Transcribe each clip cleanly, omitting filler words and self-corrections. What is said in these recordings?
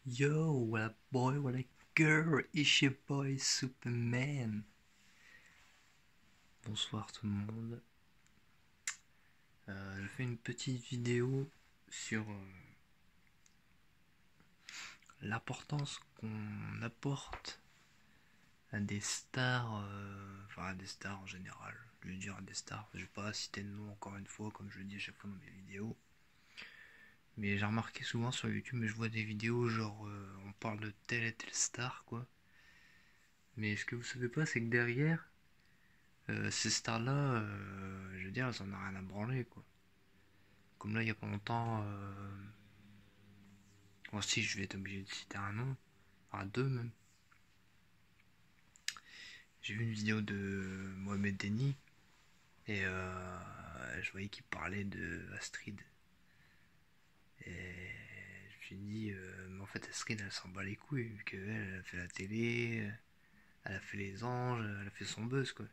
Yo, what a boy, what a girl, it's your boy Superman. Bonsoir tout le monde. Je fais une petite vidéo sur l'importance qu'on apporte à des stars, enfin à des stars en général. Je veux dire à des stars, je vais pas citer de nom encore une fois, comme je le dis à chaque fois dans mes vidéos. Mais j'ai remarqué souvent sur YouTube, mais je vois des vidéos genre on parle de telle et telle star quoi. Mais ce que vous savez pas, c'est que derrière, ces stars-là, je veux dire, elles en ont rien à branler, quoi. Comme là, il y a pas longtemps, bon, si je vais être obligé de citer un nom, enfin deux même. J'ai vu une vidéo de Mohamed Denny et je voyais qu'il parlait de Astrid. Et je me suis dit, mais en fait, Astrid, elle s'en bat les couilles, vu qu'elle, elle a fait la télé, elle a fait les anges, elle a fait son buzz, quoi.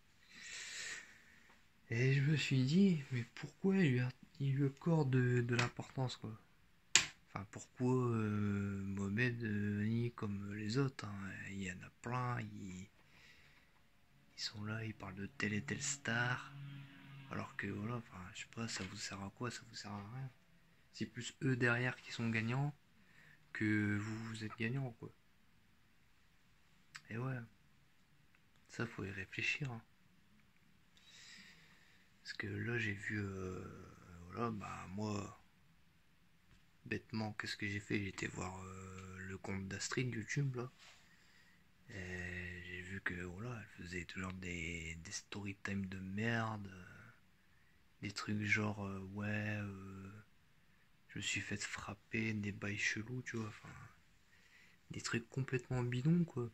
Et je me suis dit, mais pourquoi il lui accorde de l'importance, quoi. Enfin, pourquoi Mohamed, ni comme les autres, hein, il y en a plein, ils sont là, ils parlent de telle et telle star, alors que voilà, enfin, je sais pas, ça vous sert à quoi, ça vous sert à rien. C'est plus eux derrière qui sont gagnants que vous êtes gagnants, quoi. Et ouais, ça faut y réfléchir, hein. Parce que là, j'ai vu, voilà, bah moi, bêtement, qu'est-ce que j'ai fait? J'ai été voir le compte d'Astrid YouTube, là. Et j'ai vu que voilà, elle faisait toujours des story time de merde, des trucs genre ouais, je me suis fait frapper, des bails chelous, tu vois, enfin, des trucs complètement bidons quoi.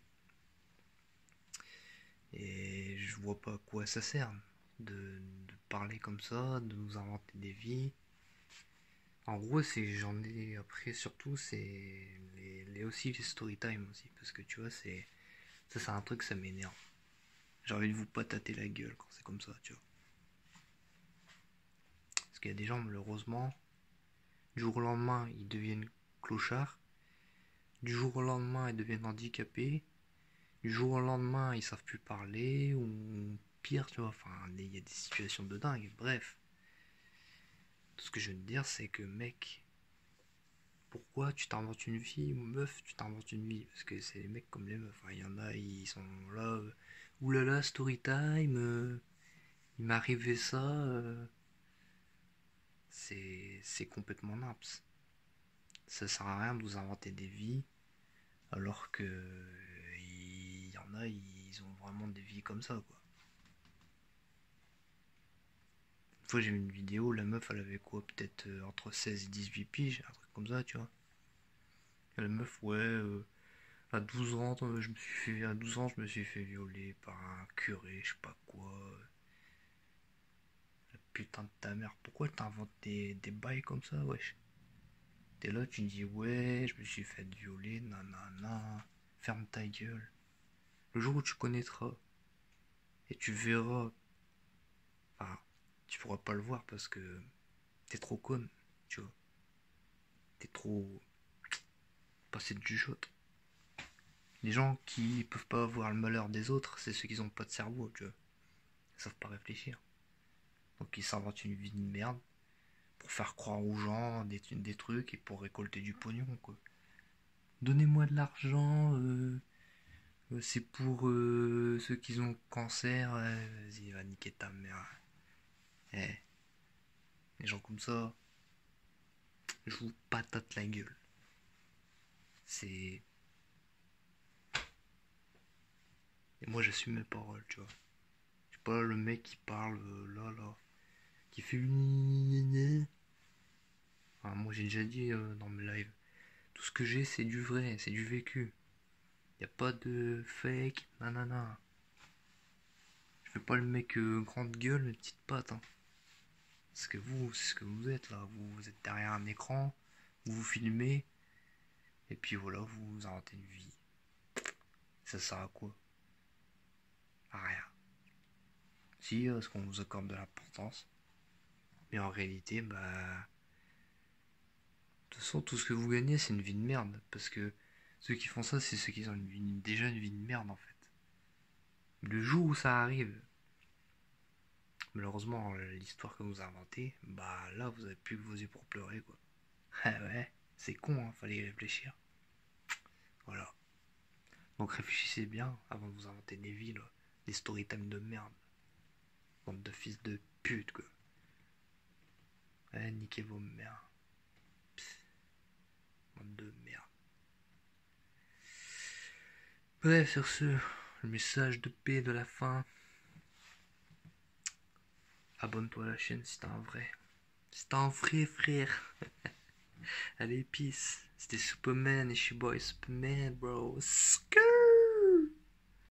Et je vois pas à quoi ça sert de parler comme ça, de nous inventer des vies. En gros, c'est j'en ai après surtout, c'est aussi les story time aussi, parce que tu vois, c'est un truc, ça m'énerve. J'ai envie de vous patater la gueule quand c'est comme ça, tu vois. Parce qu'il y a des gens, malheureusement, du jour au lendemain, ils deviennent clochards. Du jour au lendemain, ils deviennent handicapés. Du jour au lendemain, ils savent plus parler. Ou pire, tu vois. Enfin, il y a des situations de dingue. Bref. Tout ce que je veux te dire, c'est que, mec, pourquoi tu t'inventes une vie ou meuf, tu t'inventes une vie? Parce que c'est les mecs comme les meufs. Hein. Il y en a, ils sont là. Oulala, story time. Il m'est arrivé ça. C'est complètement naps. Ça sert à rien de vous inventer des vies alors que il y en a, ils ont vraiment des vies comme ça quoi. Une fois j'ai vu une vidéo, la meuf elle avait quoi, peut-être entre 16 et 18 piges, un truc comme ça, tu vois. Et la meuf, ouais, à 12 ans, à 12 ans, je me suis fait violer par un curé, je sais pas quoi. La putain de ta mère, pourquoi t'inventes des bails comme ça, wesh? T'es là, tu dis, ouais, je me suis fait violer, nanana, ferme ta gueule. Le jour où tu connaîtras et tu verras, enfin, tu pourras pas le voir parce que t'es trop conne, tu vois. T'es trop passé de jugeote. Les gens qui peuvent pas voir le malheur des autres, c'est ceux qui ont pas de cerveau, tu vois. Ils savent pas réfléchir. Donc ils s'inventent une vie de merde pour faire croire aux gens des trucs et pour récolter du pognon, quoi. Donnez-moi de l'argent, c'est pour ceux qui ont cancer. Vas-y, va niquer ta mère. Eh, les gens comme ça, je vous patate la gueule. C'est. Et moi j'assume mes paroles, tu vois. Je suis pas le mec qui parle là, qui fait une. Enfin, moi j'ai déjà dit dans mes lives, tout ce que j'ai c'est du vrai, c'est du vécu. Y a pas de fake, nanana. Je fais pas le mec grande gueule, mais petite patte. Hein. Parce que vous, c'est ce que vous êtes là. Vous êtes derrière un écran, vous vous filmez, et puis voilà, vous inventez une vie. Ça sert à quoi? À rien. Si, parce qu'on vous accorde de l'importance. Mais en réalité, bah, toute façon, tout ce que vous gagnez, c'est une vie de merde. Parce que ceux qui font ça, c'est ceux qui ont déjà une vie de merde, en fait. Le jour où ça arrive, malheureusement, l'histoire que vous inventez, bah là, vous avez plus que vos yeux pour pleurer, quoi. Ah ouais, c'est con, hein, fallait y réfléchir. Voilà. Donc réfléchissez bien avant de vous inventer des vies, là. Des storytime de merde. Bande de fils de pute, quoi. Ouais, niquez vos mères. Psst, bande de merde. Bref, sur ce, le message de paix de la fin. Abonne-toi à la chaîne si t'es un vrai. Si t'es un vrai frère. Allez, peace. C'était Superman et je suis boy Superman, bro. Skrrr.